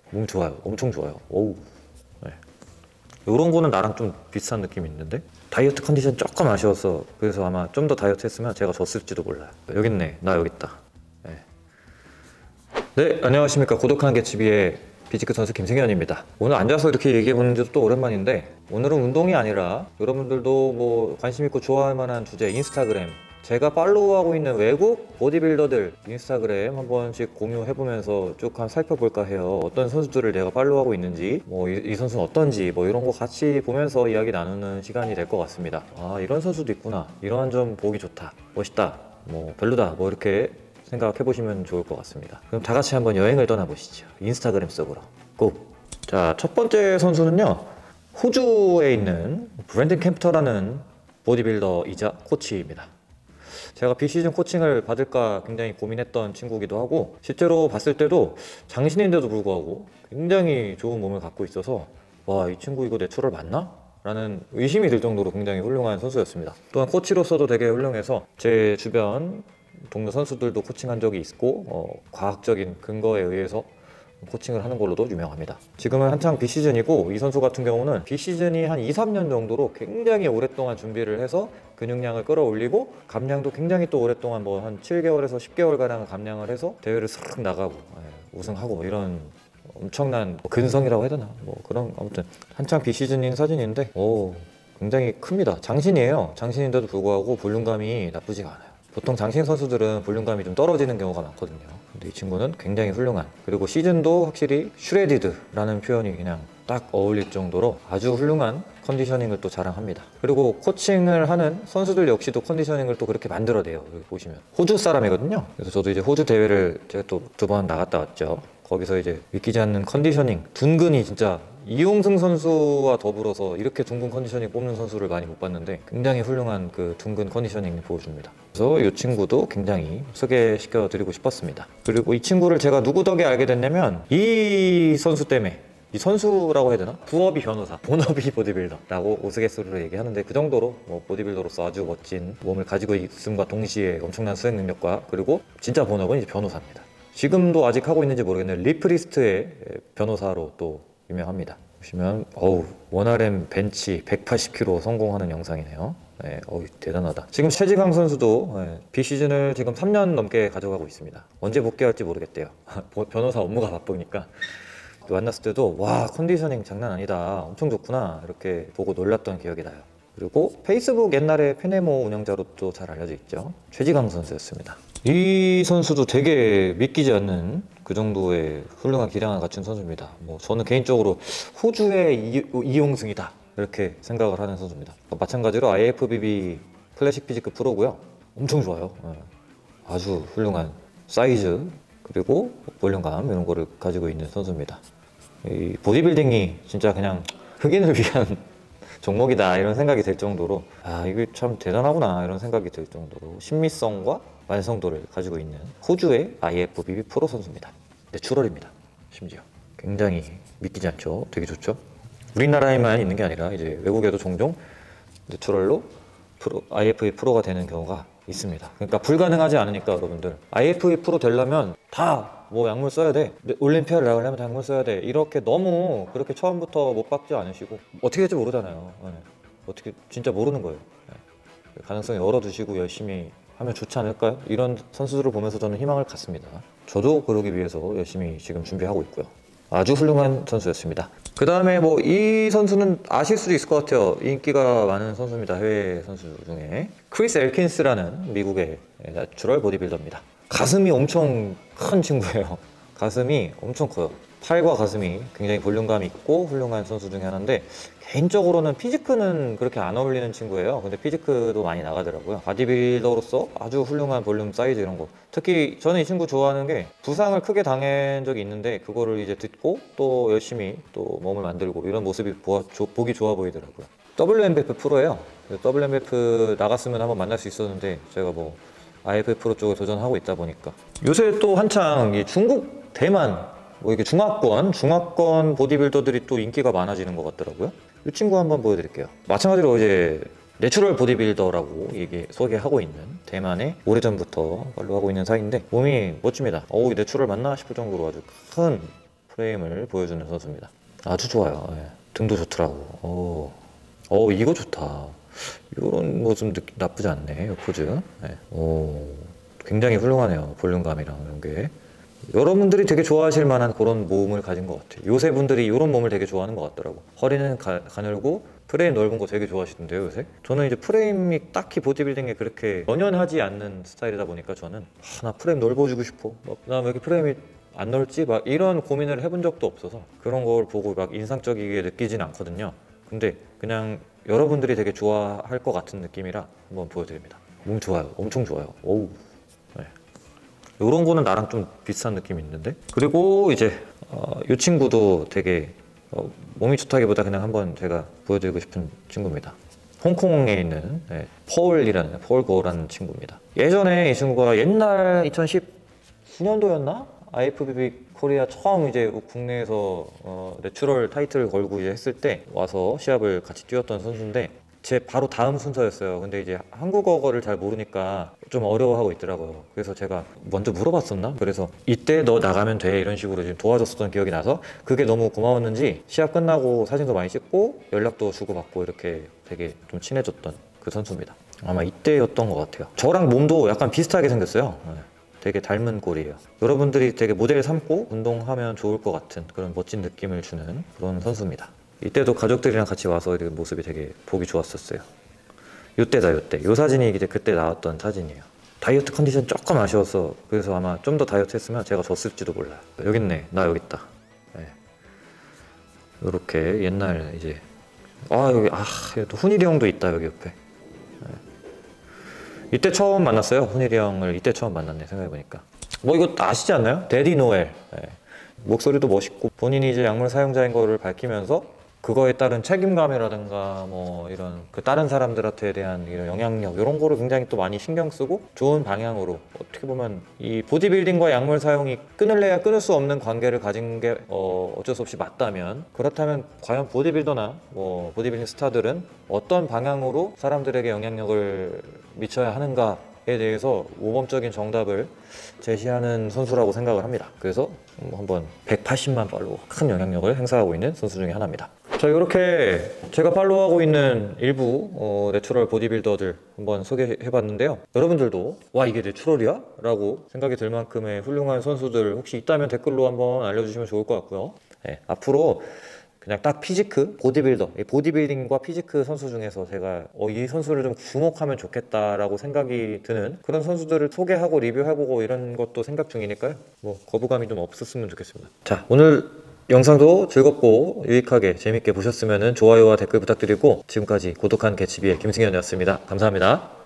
몸 좋아요. 엄청 좋아요. 오우. 네. 이런 거는 나랑 좀 비슷한 느낌이 있는데 다이어트 컨디션 조금 아쉬웠어. 그래서 아마 좀 더 다이어트 했으면 제가 졌을지도 몰라요. 여기 있네. 나 여기 있다. 네, 네, 안녕하십니까. 고독한 개츠비의 피지크 선수 김승현입니다. 오늘 앉아서 이렇게 얘기해 보는 지도 또 오랜만인데 오늘은 운동이 아니라 여러분들도 뭐 관심 있고 좋아할 만한 주제 인스타그램, 제가 팔로우하고 있는 외국 보디빌더들 인스타그램 한 번씩 공유해보면서 쭉 한번 살펴볼까 해요. 어떤 선수들을 내가 팔로우하고 있는지, 뭐 이 선수는 어떤지, 뭐 이런 거 같이 보면서 이야기 나누는 시간이 될 것 같습니다. 아, 이런 선수도 있구나, 이러한 점 보기 좋다, 멋있다, 뭐 별로다, 뭐 이렇게 생각해보시면 좋을 것 같습니다. 그럼 다 같이 한번 여행을 떠나보시죠. 인스타그램 속으로 고! 자, 첫 번째 선수는요, 호주에 있는 브랜든 캠프터라는 보디빌더이자 코치입니다. 제가 비시즌 코칭을 받을까 굉장히 고민했던 친구이기도 하고, 실제로 봤을 때도 장신인데도 불구하고 굉장히 좋은 몸을 갖고 있어서 와, 이 친구 이거 내추럴 맞나? 라는 의심이 들 정도로 굉장히 훌륭한 선수였습니다. 또한 코치로서도 되게 훌륭해서 제 주변 동료 선수들도 코칭한 적이 있고, 과학적인 근거에 의해서 코칭을 하는 걸로도 유명합니다. 지금은 한창 비시즌이고, 이 선수 같은 경우는 비시즌이 한 2, 3년 정도로 굉장히 오랫동안 준비를 해서 근육량을 끌어올리고, 감량도 굉장히 또 오랫동안 뭐 한 7개월에서 10개월가량 감량을 해서 대회를 쓱 나가고 우승하고, 이런 엄청난 근성이라고 해야 되나, 뭐 그런, 아무튼 한창 비시즌인 사진인데 굉장히 큽니다. 장신이에요. 장신인데도 불구하고 볼륨감이 나쁘지가 않아요. 보통 장신 선수들은 볼륨감이 좀 떨어지는 경우가 많거든요. 근데 이 친구는 굉장히 훌륭한, 그리고 시즌도 확실히 슈레디드라는 표현이 그냥 딱 어울릴 정도로 아주 훌륭한 컨디셔닝을 또 자랑합니다. 그리고 코칭을 하는 선수들 역시도 컨디셔닝을 또 그렇게 만들어내요. 여기 보시면 호주 사람이거든요. 그래서 저도 이제 호주 대회를 제가 또 2번 나갔다 왔죠. 거기서 이제 믿기지 않는 컨디셔닝, 둔근이 진짜 이용승 선수와 더불어서 이렇게 둥근 컨디셔닝 뽑는 선수를 많이 못 봤는데 굉장히 훌륭한 그 둥근 컨디셔닝을 보여줍니다. 그래서 이 친구도 굉장히 소개시켜 드리고 싶었습니다. 그리고 이 친구를 제가 누구 덕에 알게 됐냐면, 이 선수 때문에, 이 선수라고 해야 되나? 부업이 변호사, 본업이 보디빌더라고 우스갯소리로 얘기하는데, 그 정도로 뭐 보디빌더로서 아주 멋진 몸을 가지고 있음과 동시에 엄청난 수행 능력과, 그리고 진짜 본업은 이제 변호사입니다. 지금도 아직 하고 있는지 모르겠는데 리프리스트의 변호사로 또 유명합니다. 보시면 원RM 벤치 180kg 성공하는 영상이네요. 네, 대단하다. 지금 최지강 선수도 비시즌을 지금 3년 넘게 가져가고 있습니다. 언제 복귀할지 모르겠대요. 변호사 업무가 바쁘니까. 만났을 때도 와, 컨디셔닝 장난 아니다, 엄청 좋구나, 이렇게 보고 놀랐던 기억이 나요. 그리고 페이스북 옛날에 페네모 운영자로 또 잘 알려져 있죠. 최지강 선수였습니다. 이 선수도 되게 믿기지 않는 그 정도의 훌륭한 기량을 갖춘 선수입니다. 뭐 저는 개인적으로 호주의 이용승이다, 이렇게 생각을 하는 선수입니다. 마찬가지로 IFBB 클래식 피지크 프로고요. 엄청 좋아요. 아주 훌륭한 사이즈, 그리고 볼륨감, 이런 거를 가지고 있는 선수입니다. 이 보디빌딩이 진짜 그냥 흑인을 위한 종목이다, 이런 생각이 들 정도로, 아, 이게 참 대단하구나, 이런 생각이 들 정도로 신미성과 완성도를 가지고 있는 호주의 IFBB 프로 선수입니다. 내추럴입니다. 심지어 굉장히 믿기지 않죠. 되게 좋죠. 우리나라에만 있는 게 아니라 이제 외국에도 종종 내추럴로 IFBB 프로가 되는 경우가 있습니다. 그러니까 불가능하지 않으니까 여러분들, IFBB 프로 되려면 다 뭐 약물 써야 돼, 올림피아를 나가려면 다 약물 써야 돼, 이렇게 너무 그렇게 처음부터 못 박지 않으시고, 어떻게 될지 모르잖아요. 어떻게, 진짜 모르는 거예요. 가능성 열어두시고 열심히 하면 좋지 않을까요? 이런 선수들을 보면서 저는 희망을 갖습니다. 저도 그러기 위해서 열심히 지금 준비하고 있고요. 아주 훌륭한 선수였습니다. 그 다음에 뭐 이 선수는 아실 수도 있을 것 같아요. 인기가 많은 선수입니다. 해외 선수 중에 크리스 엘킨스라는 미국의 내추럴 보디빌더입니다. 가슴이 엄청 큰 친구예요. 가슴이 엄청 커요. 팔과 가슴이 굉장히 볼륨감이 있고 훌륭한 선수 중에 하나인데, 개인적으로는 피지크는 그렇게 안 어울리는 친구예요. 근데 피지크도 많이 나가더라고요. 바디빌더로서 아주 훌륭한 볼륨 사이즈, 이런 거. 특히 저는 이 친구 좋아하는 게, 부상을 크게 당한 적이 있는데 그거를 이제 듣고 또 열심히 또 몸을 만들고, 이런 모습이 보기 좋아 보이더라고요. WMBF 프로예요. WMBF 나갔으면 한번 만날 수 있었는데, 제가 뭐 IF 프로 쪽에 도전하고 있다 보니까. 요새 또 한창 이 중국, 대만, 뭐 이게 중화권 보디빌더들이 또 인기가 많아지는 것 같더라고요. 이 친구 한번 보여드릴게요. 마찬가지로 이제 내추럴 보디빌더라고 소개하고 있는 대만의 오래전부터 팔로우하고 있는 사이인데, 몸이 멋집니다. 이 내추럴 맞나 싶을 정도로 아주 큰 프레임을 보여주는 선수입니다. 아주 좋아요. 예. 등도 좋더라고. 이거 좋다. 이런 뭐 좀 나쁘지 않네. 이 포즈. 예. 굉장히 훌륭하네요. 볼륨감이랑 이런 게. 여러분들이 되게 좋아하실 만한 그런 몸을 가진 것 같아요. 요새 분들이 이런 몸을 되게 좋아하는 것 같더라고. 허리는 가늘고 프레임 넓은 거 되게 좋아하시던데요, 요새? 저는 이제 프레임이 딱히 보디빌딩에 그렇게 연연하지 않는 스타일이다 보니까 저는 나 프레임 넓어지고 싶어. 나 왜 이렇게 프레임이 안 넓지? 막 이런 고민을 해본 적도 없어서 그런 걸 보고 막 인상적이게 느끼진 않거든요. 근데 그냥 여러분들이 되게 좋아할 것 같은 느낌이라 한번 보여드립니다. 몸 좋아요. 엄청 좋아요. 네. 이런 거는 나랑 좀 비슷한 느낌이 있는데. 그리고 이제 이 친구도 되게 몸이 좋다기보다 그냥 한번 제가 보여드리고 싶은 친구입니다. 홍콩에 있는 폴 고우라는 친구입니다. 예전에 이 친구가 옛날 2019년도였나? IFBB 코리아 처음 이제 국내에서 내추럴 타이틀을 걸고 이제 했을 때 와서 시합을 같이 뛰었던 선수인데 제 바로 다음 순서였어요. 근데 이제 한국어를 잘 모르니까 좀 어려워하고 있더라고요. 그래서 제가 먼저 물어봤었나? 그래서 이때 너 나가면 돼 이런 식으로 지금 도와줬었던 기억이 나서 그게 너무 고마웠는지 시합 끝나고 사진도 많이 찍고 연락도 주고받고 이렇게 되게 좀 친해졌던 그 선수입니다. 아마 이때였던 것 같아요. 저랑 몸도 약간 비슷하게 생겼어요. 되게 닮은 꼴이에요. 여러분들이 되게 모델 삼고 운동하면 좋을 것 같은 그런 멋진 느낌을 주는 그런 선수입니다. 이때도 가족들이랑 같이 와서 이렇게 모습이 되게 보기 좋았었어요. 요때다. 요 사진이 이제 그때 나왔던 사진이에요. 다이어트 컨디션 조금 아쉬웠어. 그래서 아마 좀 더 다이어트 했으면 제가 졌을지도 몰라요. 여기 있네. 나 여기 있다. 이렇게 옛날 이제 여기 또 훈일이 형도 있다 여기 옆에. 이때 처음 만났어요. 훈일이 형을 이때 처음 만났네 생각해보니까. 뭐 이거 아시지 않나요? 데디 노엘. 목소리도 멋있고 본인이 이제 약물 사용자인 거를 밝히면서 그거에 따른 책임감이라든가 뭐 이런 그 다른 사람들한테 대한 이런 영향력 이런 거를 굉장히 또 많이 신경 쓰고 좋은 방향으로 어떻게 보면 이 보디빌딩과 약물 사용이 끊을래야 끊을 수 없는 관계를 가진 게 어쩔 수 없이 맞다면 그렇다면 과연 보디빌더나 뭐 보디빌딩 스타들은 어떤 방향으로 사람들에게 영향력을 미쳐야 하는가에 대해서 모범적인 정답을 제시하는 선수라고 생각을 합니다. 그래서 한번 180만 팔로워 큰 영향력을 행사하고 있는 선수 중에 하나입니다. 자, 이렇게 제가 팔로우하고 있는 일부 내추럴 보디빌더들 한번 소개해봤는데요. 여러분들도 와 이게 내추럴이야? 라고 생각이 들 만큼의 훌륭한 선수들 혹시 있다면 댓글로 한번 알려주시면 좋을 것 같고요. 앞으로 그냥 딱 피지크, 보디빌더, 보디빌딩과 피지크 선수 중에서 제가 이 선수를 좀 주목하면 좋겠다라고 생각이 드는 그런 선수들을 소개하고 리뷰해보고 이런 것도 생각 중이니까요. 뭐 거부감이 좀 없었으면 좋겠습니다. 자, 오늘 영상도 즐겁고 유익하게 재밌게 보셨으면 좋아요와 댓글 부탁드리고 지금까지 고독한 개츠비의 김승현이었습니다. 감사합니다.